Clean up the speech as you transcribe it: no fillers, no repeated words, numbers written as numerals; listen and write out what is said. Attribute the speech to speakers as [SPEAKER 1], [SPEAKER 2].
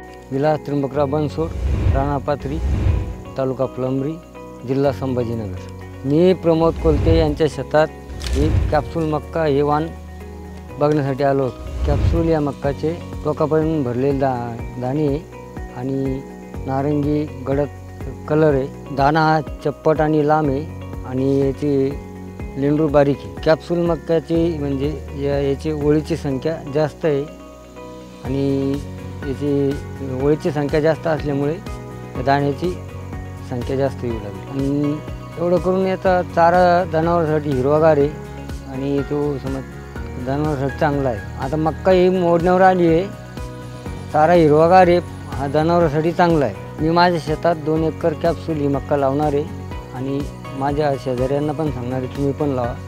[SPEAKER 1] विलास त्र्यंबकराव बनसोड, राणा पाथरी, तालुका फुलंब्री, जिल्हा संभाजीनगर। मी प्रमोद कोलते यांच्या शेतात एक कॅप्सूल मक्का हे वाण बघण्यासाठी आलो। कॅप्सूल या मक्काचे टोकापर्यंत भरलेले दाणे आणि नारंगी गडद कलर आहे। दाणा हा चप्पट आणि लांब आहे आणि याची लेंडूर बारीक आहे। कॅप्सूल मक्याची म्हणजे याची ओळीची संख्या जास्त आहे आणि याची ओळीची संख्या जास्त असल्यामुळे दाण्याची संख्या जास्त येऊ लागली। आणि एवढं करून याचा चारा जनावरांसाठी हिरवागार आहे आणि तो समज जनावरांसाठी चांगला आहे। आता मक्का ही मोडण्यावर आली आहे, चारा हिरवागार आहे, हा जनावरांसाठी चांगला आहे। मी माझ्या शेतात 2 एकर कॅप्सूल ही मक्का लावणार आहे आणि माझ्या शेजाऱ्यांना पण सांगणार आहे तुम्ही पण लावा।